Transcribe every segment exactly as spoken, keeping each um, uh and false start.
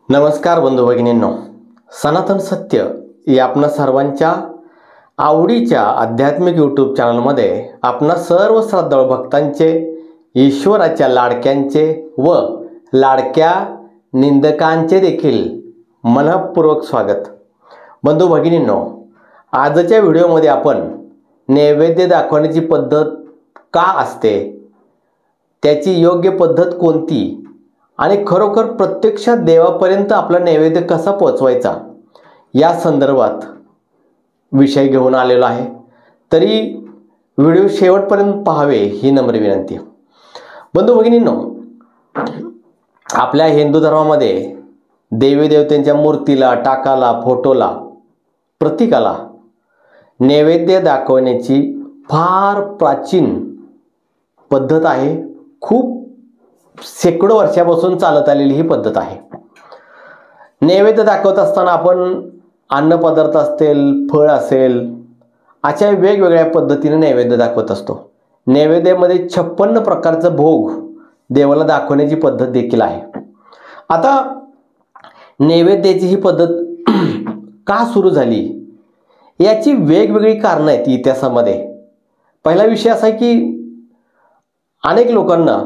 नमस्कार बंधू भगिनींनो, सनातन सत्य या आपणा सर्वांच्या आवडीच्या आध्यात्मिक यूट्यूब चॅनलमध्ये आपणा सर्व श्रद्धाळू भक्तांचे, ईश्वराच्या लाडक्यांचे व लाडक्या निंदकांचे देखील मनपूर्वक स्वागत। बंधू भगिनींनो, आजच्या व्हिडिओमध्ये आपण नैवेद्य दाखवण्याची पद्धत का असते, त्याची योग्य पद्धत कोणती आणि खरोखर प्रत्यक्षात देवापर्यंत आपला नैवेद्य कसा पोहोचवायचा या संदर्भात विषय घेऊन आलेलो आहे। तरी व्हिडिओ शेवटपर्यंत पाहावे ही नम्र विनंती। बंधू भगिनींनो, आपल्या हिंदू धर्मामध्ये देवी देवतांच्या मूर्तीला, टाकाला, फोटोला, प्रतीकाला नैवेद्य दाखवण्याची फार प्राचीन पद्धत आहे। खूप शेकडो वर्षापासून चालत आलेली ही पद्धत आहे। नैवेद्य दाखवत असताना आपण अन्न पदार्थ असतील, फळ असेल, अशा वेगवेगळ्या पद्धतीने नैवेद्य दाखवत असतो। नैवेद्यामध्ये छप्पन्न प्रकारचा भोग देवाला दाखवण्याची पद्धत देखील आहे। आता नैवेद्याची ही पद्धत का सुरू झाली याची वेगवेगळी कारणं आहेत इतिहासामध्ये। पहिला विषय असा आहे की अनेक लोकांना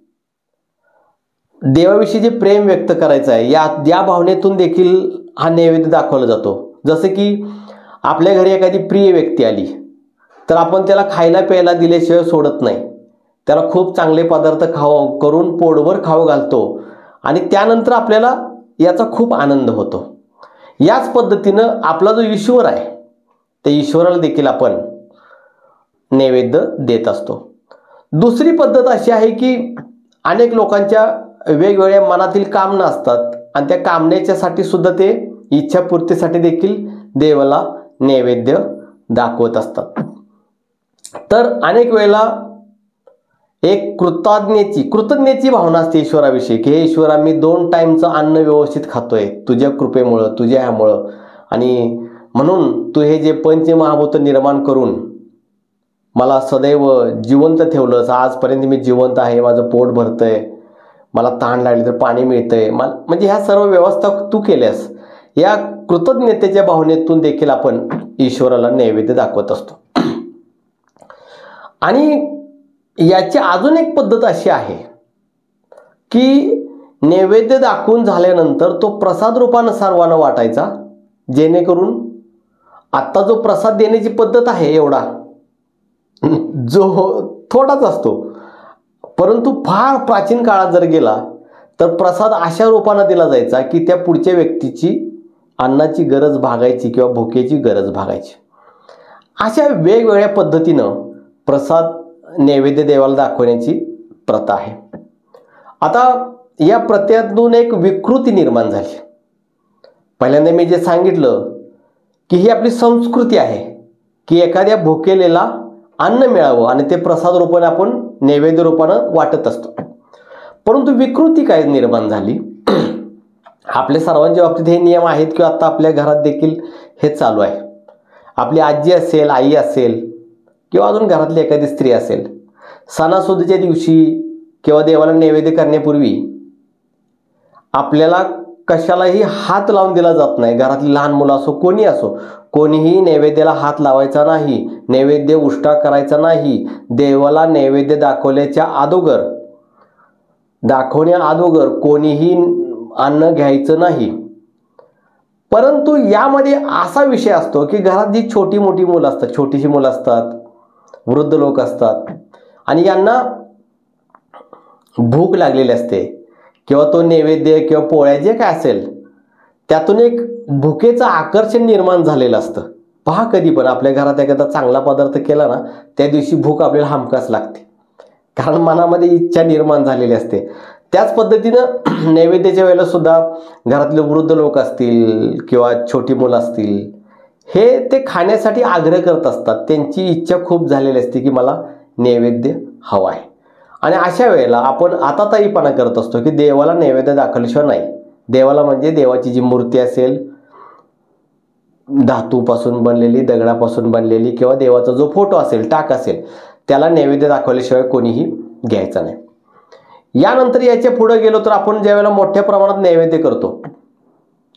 देवाविषयी जे प्रेम व्यक्त करायचं आहे या या भावनेतून देखील हा नैवेद्य दाखवला जातो। जसे की आपल्या घरी एखादी प्रिय व्यक्ती आली तर आपण त्याला खायला प्यायला दिल्याशिवाय सोडत नाही। त्याला खूप चांगले पदार्थ खाऊ करून पोटभर खाऊ घालतो आणि त्यानंतर आपल्याला याचा खूप आनंद होतो। याच पद्धतीनं आपला जो ईश्वर आहे त्या ईश्वराला देखील आपण नैवेद्य देत असतो। दुसरी पद्धत अशी आहे की अनेक लोकांच्या वेगवेगळ्या मनातील कामना असतात आणि त्या कामनेच्यासाठी सुद्धा ते इच्छापूर्तीसाठी देखील देवाला नैवेद्य दाखवत असतात। तर अनेक वेळेला एक कृतज्ञतेची कृतज्ञतेची भावना असते ईश्वराविषयी की हे ईश्वरा, मी दोन टाइमचं अन्न व्यवस्थित खातोय तुझ्या कृपेमुळं, तुझ्या ह्यामुळं, आणि म्हणून तू हे जे पंचमहाभूत निर्माण करून मला सदैव जिवंत ठेवलंस। आजपर्यंत मी जिवंत आहे, माझं पोट भरतंय, मला तहान लागली तर पाणी मिळतंय, म्हणजे ह्या सर्व व्यवस्था तू केल्यास। या कृतज्ञतेच्या भावनेतून देखील आपण ईश्वराला नैवेद्य दाखवत असतो। आणि याची अजून एक पद्धत अशी आहे की नैवेद्य दाखवून झाल्यानंतर तो प्रसाद रूपाने सर्वांना वाटायचा, जेणेकरून आता जो प्रसाद देण्याची पद्धत आहे एवढा जो थोडाच असतो, परंतु फार प्राचीन काळात जर गेला तर प्रसाद अशा रूपाने दिला जायचा की त्या पुढच्या व्यक्तीची अन्नाची गरज भागायची किंवा भुकेची गरज भागायची। अशा वेगवेगळ्या पद्धतीनं प्रसाद नैवेद्य देवाला दाखवण्याची प्रथा आहे। आता या प्रथेतून एक विकृती निर्माण झाली। पहिल्यांदा मी जे सांगितलं की ही आपली संस्कृती आहे की एखाद्या भुकेलेला अन्न मिळावं आणि ते प्रसाद रूपाने आपण नैवेद्य रूपानं वाटत असतो। परंतु विकृती काय निर्माण झाली, आपल्या सर्वांच्या बाबतीत हे नियम आहेत किंवा आता आपल्या घरात देखील हे चालू आहे। आपली आजी असेल, आई असेल किंवा अजून घरातली एखादी स्त्री असेल, सणासुदीच्या दिवशी किंवा देवाला नैवेद्य करण्यापूर्वी आपल्याला कशालाही हात लावून दिला जात नाही। घरातली लहान मुलं असो, कोणी असो, कोणीही नैवेद्याला हात लावायचा नाही, नैवेद्य उष्टा करायचा नाही। देवाला नैवेद्य दाखवल्याच्या अगोदर दाखवण्या अगोदर कोणीही अन्न घ्यायचं नाही। परंतु यामध्ये असा विषय असतो की घरात जी छोटी मोठी मुलं असतात, छोटीशी मुलं असतात, वृद्ध लोक असतात आणि यांना भूक लागलेली असते किंवा तो नैवेद्य किंवा पोळ्या जे काय असेल त्यातून एक भुकेचं आकर्षण निर्माण झालेलं असतं। पहा, कधी पण आपल्या घरात एखादा चांगला पदार्थ केला ना त्या दिवशी भूक आपल्याला हमखास लागते, कारण मनामध्ये इच्छा निर्माण झालेली असते। त्याच पद्धतीनं नैवेद्याच्या वेळेला सुद्धा घरातले वृद्ध लोक असतील किंवा छोटी मुलं असतील, हे ते खाण्यासाठी आग्रह करत असतात। त्यांची इच्छा खूप झालेली असते की मला नैवेद्य हवा आहे। आणि अशा वेळेला आपण आताताईपणा करत असतो की देवाला नैवेद्य दाखवल्याशिवाय नाही। देवाला म्हणजे देवाची जी मूर्ती असेल, धातूपासून बनलेली, दगडापासून बनलेली, किंवा देवाचा जो फोटो असेल, टाक असेल, त्याला नैवेद्य दाखवल्याशिवाय कोणीही घ्यायचा नाही। यानंतर याच्या पुढे गेलो तर आपण ज्यावेळेला मोठ्या प्रमाणात नैवेद्य करतो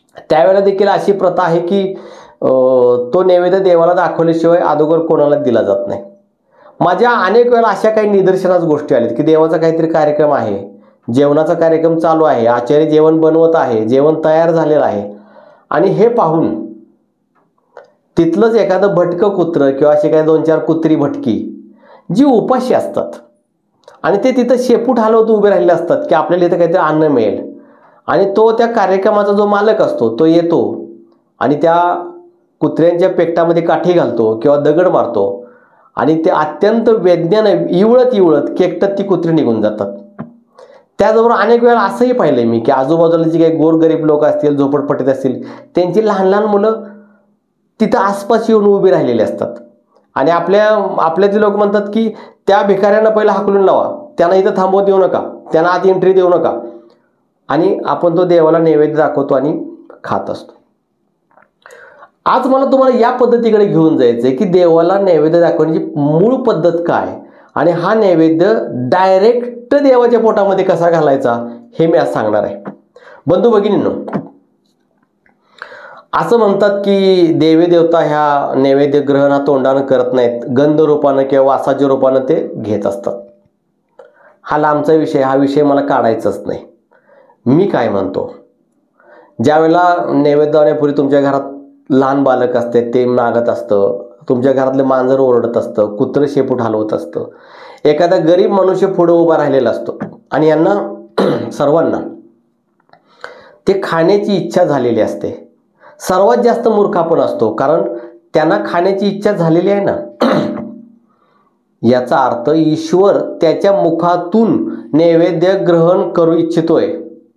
त्यावेळेला देखील अशी प्रथा आहे की तो नैवेद्य देवाला दाखवल्याशिवाय अगोदर कोणाला दिला जात नाही. माझ्या अनेक वेळा अशा काही निदर्शनास गोष्टी आल्यात की देवाचा काहीतरी कार्यक्रम आहे, जेवणाचा कार्यक्रम चालू आहे, आचार्य जेवण बनवत आहे, जेवण तयार झालेलं आहे आणि हे पाहून तिथलंच एखादं भटकं कुत्रं किंवा असे काही दोन चार कुत्री भटकी जी उपाशी असतात आणि ते तिथं शेपूट हलवत उभे राहिले असतात की आपल्याला इथं काहीतरी अन्न मिळेल, आणि तो त्या कार्यक्रमाचा जो मालक असतो तो येतो आणि त्या कुत्र्यांच्या पेटामध्ये काठी घालतो किंवा दगड मारतो आणि ते अत्यंत वेदनेने इवळत इवळत केकटत ती कुत्री निघून जातात. त्याचबरोबर अनेक वेळा असंही पाहिलंय मी की आजूबाजूला जी काही गोरगरीब लोक असतील, झोपडपट्टीत असतील, त्यांची लहान लहान मुलं तिथं आसपास येऊन उभी राहिलेली असतात आणि आपल्या आपल्यातले लोक म्हणतात की त्या भिकाऱ्यांना पहिला हाकलून लावा, त्यांना इथं थांबवून देऊ नका, त्यांना आत एंट्री देऊ नका, आणि आपण तो देवाला नैवेद्य दाखवतो आणि खात असतो. आज मला तुम्हाला या पद्धतीकडे घेऊन जायचंय की देवाला नैवेद्य दाखवण्याची मूळ पद्धत काय आणि हा नैवेद्य डायरेक्ट देवाच्या पोटामध्ये कसा घालायचा हे मी आज सांगणार आहे. बंधू भगिनींनो, असं म्हणतात की देवी देवता ह्या नैवेद्य ग्रहण हा तोंडानं करत नाहीत, गंध रूपानं किंवा वासाच्या रूपानं ते घेत असतात. हा लांबचा विषय, हा विषय मला काढायचाच नाही. मी काय म्हणतो, ज्यावेळेला नैवेद्य दाखवण्यापूर्वी तुमच्या घरात लहान बालक असते, ते मागत असतं, तुमच्या घरातलं मांजर ओरडत असतं, कुत्रं शेपूट हलवत असतं, एखादा गरीब मनुष्य पुढे उभा राहिलेला असतो आणि यांना सर्वांना ते खाण्याची इच्छा झालेली असते. सर्वात जास्त मूर्ख आपण असतो, कारण त्यांना खाण्याची इच्छा झालेली आहे ना. याचा अर्थ ईश्वर त्याच्या मुखातून नैवेद्य ग्रहण करू इच्छितोय.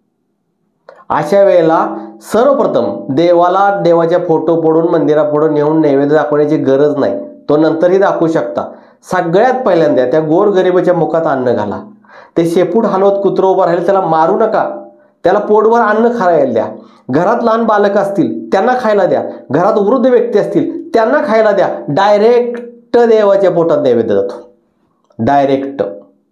अशा वेळेला सर्वप्रथम देवाला देवाच्या फोटो पडून मंदिरापुढे नेऊन नैवेद्य दाखवण्याची गरज नाही, तो नंतरही दाखवू शकता. सगळ्यात पहिल्यांदा त्या गोरगरिबाच्या मुखात अन्न घाला. ते शेपूट हलवत कुत्रं उभं राहिलं त्याला मारू नका, त्याला पोटभर अन्न खायला द्या. घरात लहान बालक असतील त्यांना खायला द्या, घरात वृद्ध व्यक्ती असतील त्यांना खायला द्या. डायरेक्ट देवाच्या पोटात नैवेद्य जातो, डायरेक्ट.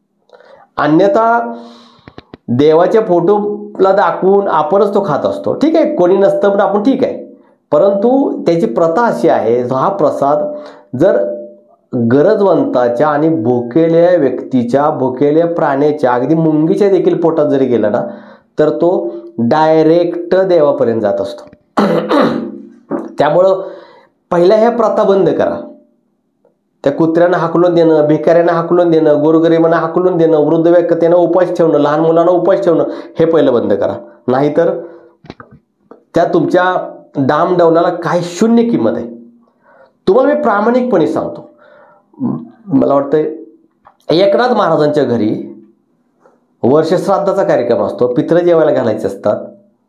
अन्यथा देवाच्या फोटोला दाखवून आपणच तो खात असतो. ठीक आहे, कोणी नसतं पण आपण ठीक आहे, परंतु त्याची प्रथा अशी आहे, हा प्रसाद जर गरजवंताच्या आणि भुकेल्या व्यक्तीच्या, भुकेल्या प्राण्याच्या, अगदी मुंगीच्या देखील पोटात जरी गेला ना तर तो डायरेक्ट देवापर्यंत जात असतो. त्यामुळं पहिल्या ह्या प्रथा बंद करा. त्या कुत्र्यांना हाकलून देणं, भिकाऱ्यांना हाकलून देणं, गोरगरिबांना हाकलून देणं, वृद्ध व्यक्तींना उपास ठेवणं, लहान मुलांना उपास ठेवणं, हे पहिलं बंद करा. नाहीतर त्या तुमच्या डामडौलाला काही शून्य किंमत आहे. तुम्हाला मी प्रामाणिकपणे सांगतो, मला वाटतं एकनाथ महाराजांच्या घरी वर्षश्राद्धाचा कार्यक्रम असतो, पित्र जेवायला घालायचे असतात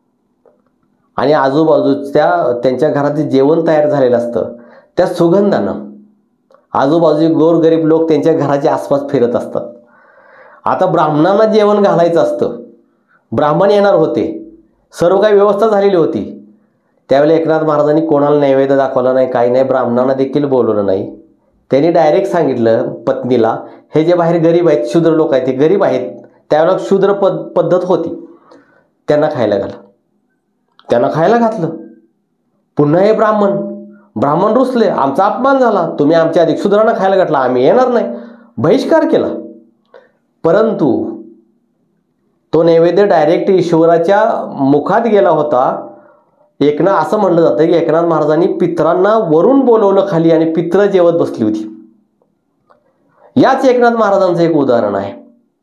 आणि आजूबाजूच्या त्यांच्या घरात जे जेवण तयार झालेलं असतं त्या सुगंधानं आजूबाजूचे गोरगरीब लोक त्यांच्या घराच्या आसपास फिरत असतात. आता ब्राह्मणांना जेवण घालायचं असतं, ब्राह्मण येणार होते, सर्व काही व्यवस्था झालेली होती. त्यावेळेला एकनाथ महाराजांनी कोणाला नैवेद्य दाखवला नाही, काही नाही, ब्राह्मणांना देखील बोलवलं नाही. त्यांनी डायरेक्ट सांगितलं पत्नीला, हे जे बाहेर गरीब आहेत, शूद्र लोक आहेत, ते गरीब आहेत, त्यावेळेला शूद्र पद पद्धत होती, त्यांना खायला घाला. त्यांना खायला घातलं. पुन्हा हे ब्राह्मण ब्राह्मण रुसले, आमचा अपमान झाला, तुम्ही आमच्या अधिक शूद्रांना खायला घातला, आम्ही येणार नाही, बहिष्कार केला. परंतु तो नैवेद्य डायरेक्ट ईश्वराच्या मुखात गेला होता. एकना असं म्हणलं जातं की एकनाथ महाराजांनी पितरांना वरून बोलवलं खाली आणि पित्र जेवत बसली होती. याच एकनाथ महाराजांचं एक उदाहरण आहे.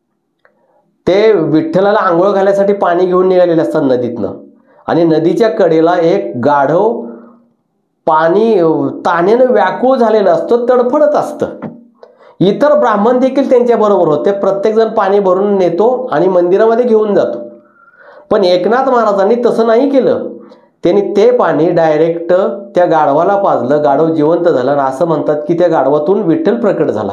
ते विठ्ठलाला आंघोळ घालण्यासाठी पाणी घेऊन निघालेले असतात नदीतनं, आणि नदीच्या कडेला एक गाढव पाणी ताण्यानं व्याकुळ झालेलं असतं, तडफडत असतं. इतर ब्राह्मण देखील त्यांच्या बरोबर होते. प्रत्येक जण पाणी भरून नेतो आणि मंदिरामध्ये घेऊन जातो. पण एकनाथ महाराजांनी तसं नाही केलं. त्यांनी ते पाणी डायरेक्ट त्या गाढवाला पाजलं, गाढव जिवंत झालं, आणि असं म्हणतात की त्या गाढवातून विठ्ठल प्रकट झाला.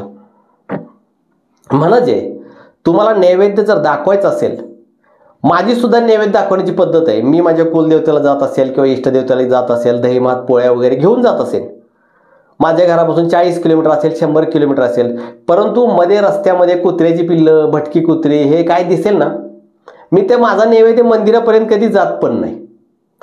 म्हणजे तुम्हाला नैवेद्य जर दाखवायचं असेल, माझी सुद्धा नैवेद्य दाखवण्याची पद्धत आहे. मी माझ्या कुलदेवतेला जात असेल किंवा इष्टदेवतेला जात असेल, दहीभात पोळ्या वगैरे घेऊन जात असेल, माझ्या घरापासून चाळीस किलोमीटर असेल, शंभर किलोमीटर असेल, परंतु मध्ये रस्त्यामध्ये कुत्र्याची पिल्लं, भटकी कुत्री हे काय दिसेल ना, मी ते माझा नैवेद्य मंदिरापर्यंत कधी जात पण नाही.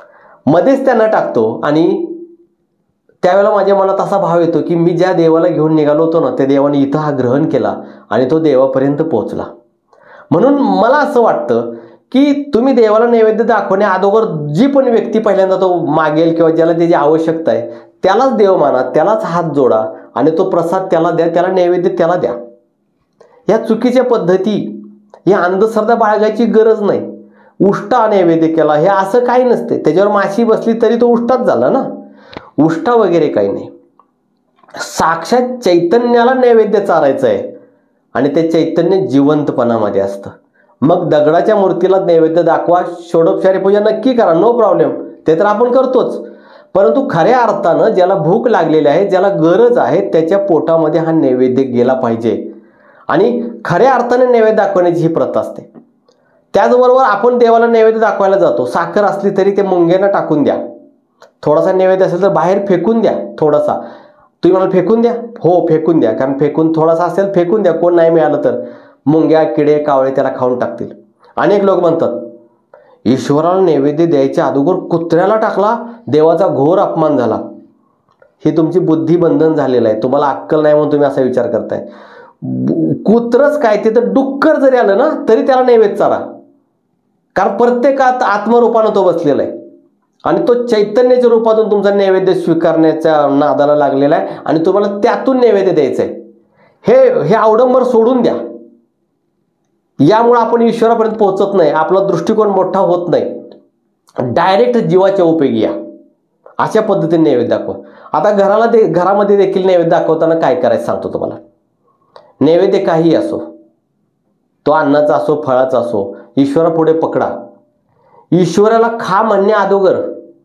मध्येच त्यांना टाकतो आणि त्यावेळेला माझ्या मनात असा भाव येतो की मी ज्या देवाला घेऊन निघालो होतो ना, त्या देवाने इथं हा ग्रहण केला आणि तो देवापर्यंत पोहोचला. म्हणून मला असं वाटतं की तुम्ही देवाला नैवेद्य दाखवण्या अगोदर जी पण व्यक्ती पहिल्यांदा तो मागेल किंवा ज्याला त्याची आवश्यकता आहे त्यालाच देव माना, त्यालाच हात जोडा आणि तो प्रसाद त्याला द्या, त्याला नैवेद्य त्याला द्या. ह्या चुकीच्या पद्धती, ह्या अंधश्रद्धा बाळगायची गरज नाही. उष्टा नैवेद्य केला हे असं काही नसते. त्याच्यावर माशी बसली तरी तो उष्टाच झाला ना. उष्टा वगैरे काही नाही. साक्षात चैतन्याला नैवेद्य चारायचं आहे आणि ते चैतन्य जिवंतपणामध्ये असतं. मग दगडाच्या मूर्तीला नैवेद्य दाखवा, षोडोपचारी पूजा नक्की करा, नो प्रॉब्लेम, ते तर आपण करतोच. परंतु खऱ्या अर्थानं ज्याला भूक लागलेली आहे, ज्याला गरज आहे, त्याच्या पोटामध्ये हा नैवेद्य गेला पाहिजे आणि खऱ्या अर्थाने नैवेद्य दाखवण्याची ही प्रथा असते. त्याचबरोबर आपण देवाला नैवेद्य दाखवायला जातो, साखर असली तरी ते मुंग्यांना टाकून द्या. थोडासा नैवेद्य असेल तर बाहेर फेकून द्या. थोडासा तुम्ही मला फेकून द्या, हो फेकून द्या, कारण फेकून थोडासा असेल फेकून द्या, कोण नाही मिळालं तर मुंग्या किडे कावळे त्याला खाऊन टाकतील. अनेक लोक म्हणतात ईश्वराला नैवेद्य द्यायच्या अगोदर कुत्र्याला टाकला, देवाचा घोर अपमान झाला. ही तुमची बुद्धी बंधन झालेलं आहे. तुम्हाला अक्कल नाही म्हणून तुम्ही असा विचार करताय. कुत्रच काय, ते तर डुक्कर जरी आलं ना तरी त्याला नैवेद्य चारा, कारण प्रत्येकात आत्मरूपानं तो बसलेला आहे आणि तो चैतन्याच्या रूपातून तुमचा नैवेद्य स्वीकारण्याच्या नादाला लागलेला आहे आणि तुम्हाला त्यातून नैवेद्य द्यायचं आहे. हे हे अवडंबर सोडून द्या. यामुळे आपण ईश्वरापर्यंत पोहोचत नाही, आपला दृष्टिकोन मोठा होत नाही. डायरेक्ट जीवाच्या उपयोगी या, अशा पद्धतीने नैवेद्य दाखवा. आता घराला दे घरामध्ये देखील नैवेद्य दाखवताना काय करायचं सांगतो तुम्हाला. नैवेद्य काही असो, तो अन्नाचा असो फळाचा असो, ईश्वरापुढे पकडा. ईश्वराला खा म्हणण्या अगोदर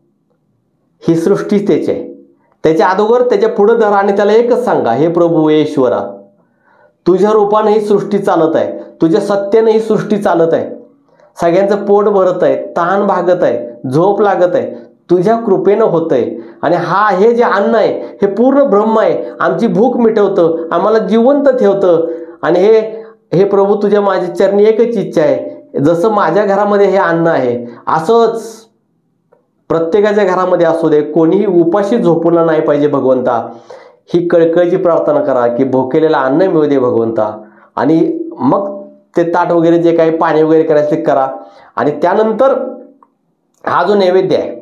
ही सृष्टी त्याची आहे, त्याच्या अगोदर त्याच्या पुढे धरा आणि त्याला एकच सांगा, हे प्रभू हे ईश्वरा, तुझ्या रूपाने ही सृष्टी चालत आहे, तुझ्या सत्याने ही सृष्टी चालत आहे, सगळ्यांचं पोट भरत आहे, ताण भागत आहे, झोप लागत आहे, तुझ्या कृपेनं होतंय आणि हा हे जे अन्न आहे हे पूर्ण ब्रह्म आहे, आमची भूक मिटवतं, आम्हाला जिवंत ठेवतं आणि हे हे प्रभू तुझ्या माझ्या चरणी एकच इच्छा आहे, जसं माझ्या घरामध्ये हे अन्न आहे असंच प्रत्येकाच्या घरामध्ये असू दे, कोणीही उपाशी झोपूला नाही पाहिजे भगवंता. ही कळकळीची प्रार्थना करा की भोकेलेला अन्न मिळू दे भगवंता. आणि मग ते ताट वगैरे जे काही पाणी वगैरे करायचं ते करा आणि त्यानंतर हा जो नैवेद्य आहे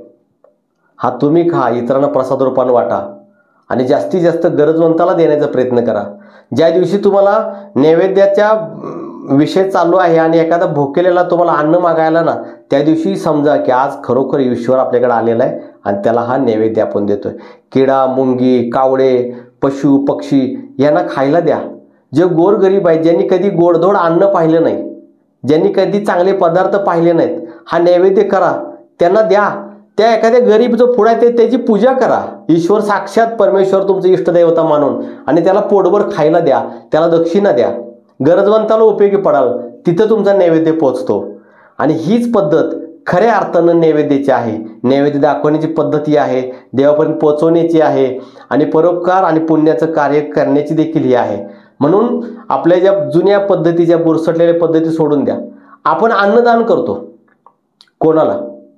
हा तुम्ही खा, इतरांना प्रसाद रूपाने वाटा आणि जास्तीत जास्त गरजवंताला देण्याचा प्रयत्न करा. ज्या दिवशी तुम्हाला नैवेद्याच्या विषय चालू आहे आणि एखादा भोकेलेला तुम्हाला अन्न मागायला ना, त्या दिवशी समजा की आज खरोखर ईश्वर आपल्याकडे आलेला आहे आणि त्याला हा नैवेद्य आपण देतोय. किडा मुंगी कावळे पशु पक्षी यांना खायला द्या. जे गोरगरीब आहेत, ज्यांनी कधी गोडधोड अन्न पाहिलं नाही, ज्यांनी कधी चांगले पदार्थ पाहिले नाहीत, हा नैवेद्य करा, त्यांना द्या. त्या एखाद्या गरीब जो पुढा आहे त्याची पूजा करा. ईश्वर साक्षात परमेश्वर तुमचं इष्टदेवता मानून आणि त्याला पोटभर खायला द्या, त्याला दक्षिणा द्या. गरजवंताला उपयोगी पडाल तिथं तुमचा नैवेद्य पोचतो. आणि हीच पद्धत खऱ्या अर्थानं नैवेद्याची आहे. नैवेद्य दाखवण्याची पद्धती आहे, देवापर्यंत पोचवण्याची आहे आणि परोपकार आणि पुण्याचं कार्य करण्याची देखील ही आहे. म्हणून आपल्या ज्या जुन्या पद्धती, ज्या बुरसटलेल्या पद्धती सोडून द्या. आपण अन्नदान करतो, कोणाला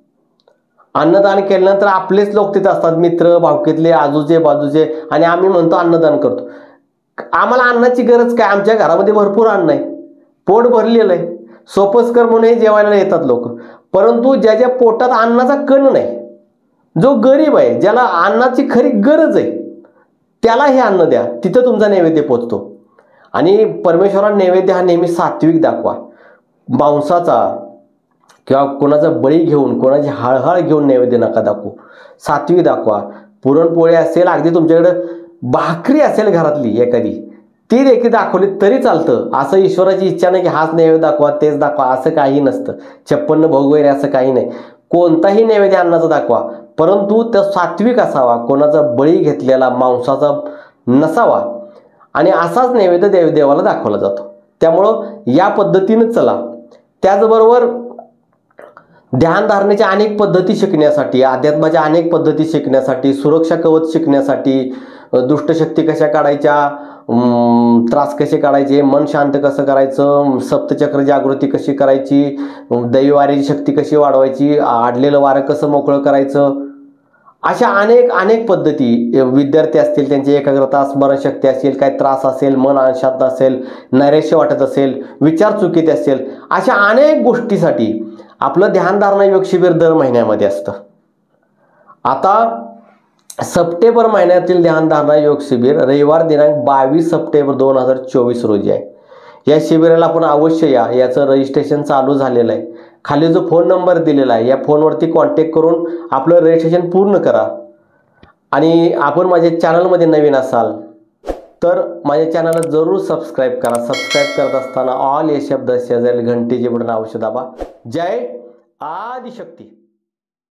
अन्नदान केल्यानंतर आपलेच लोक तिथे असतात, मित्र भावकीतले आजूचे बाजूचे, आणि आम्ही म्हणतो अन्नदान करतो. आम्हाला अन्नाची गरज काय, आमच्या घरामध्ये भरपूर अन्न आहे, पोट भरलेलं आहे, सोपस्कर म्हणून जेवायला येतात लोक. परंतु ज्याच्या पोटात अन्नाचा कण नाही, जो गरीब आहे, ज्याला अन्नाची खरी गरज आहे, त्याला हे अन्न द्या, तिथं तुमचा नैवेद्य पोचतो. आणि परमेश्वराला नैवेद्य हा नेहमी सात्विक दाखवा. मांसाचा किंवा कोणाचा बळी घेऊन, कोणाची हळहळ घेऊन नैवेद्य नका दाखवू, सात्विक दाखवा. पुरणपोळी असेल, अगदी तुमच्याकडे भाकरी असेल घरातली एखादी, ती देखील दाखवली तरी चालतं. असं ईश्वराची इच्छा नाही की हाच नैवेद्य दाखवा तेच दाखवा, असं काही नसतं. छप्पन्न भोग वगैरे असं काही नाही. कोणताही नैवेद्य अन्नाचा दाखवा, परंतु तो सात्विक असावा, कोणाचा बळी घेतलेला मांसाचा नसावा. आणि असाच नैवेद्य देव देवाला दाखवला जातो. त्यामुळं या पद्धतीनं चला. त्याचबरोबर ध्यानधारणेच्या अनेक पद्धती शिकण्यासाठी, अध्यात्माच्या अनेक पद्धती शिकण्यासाठी, सुरक्षा कवच शिकण्यासाठी, दुष्टशक्ती कशा काढायच्या, त्रास कसे काढायचे, मन शांत कसं करायचं, सप्तचक्र जागृती कशी करायची, दैवारीची शक्ती कशी वाढवायची, आडलेलं वारं कसं मोकळं करायचं, अशा अनेक अनेक पद्धती. विद्यार्थी असतील त्यांची एकाग्रता, स्मरणशक्ती असेल, काय त्रास असेल, मन अशांत असेल, नैराश्य वाटत असेल, विचार चुकीत असेल, अशा अनेक गोष्टीसाठी आपलं ध्यानधारणा योग शिबिर दर महिन्यामध्ये असतं. आता सप्टेंबर महिन्यातील ध्यानधारणा योग शिबिर रविवार दिनांक बावीस सप्टेंबर दोन हजार चोवीस रोजी आहे. या शिबिराला आपण अवश्य या. याचं रजिस्ट्रेशन चालू झालेलं आहे. खाली जो फोन नंबर दिलेला आहे या फोनवरती कॉन्टॅक्ट करून आपलं रजिस्ट्रेशन पूर्ण करा. आणि आपण माझ्या चॅनलमध्ये नवीन असाल तर माझ्या चॅनलला जरूर सबस्क्राईब करा. सबस्क्राईब करत असताना ऑल या शब्द शेजारी घंटेचे बटन अवश्य दाबा. जय आदिशक्ती.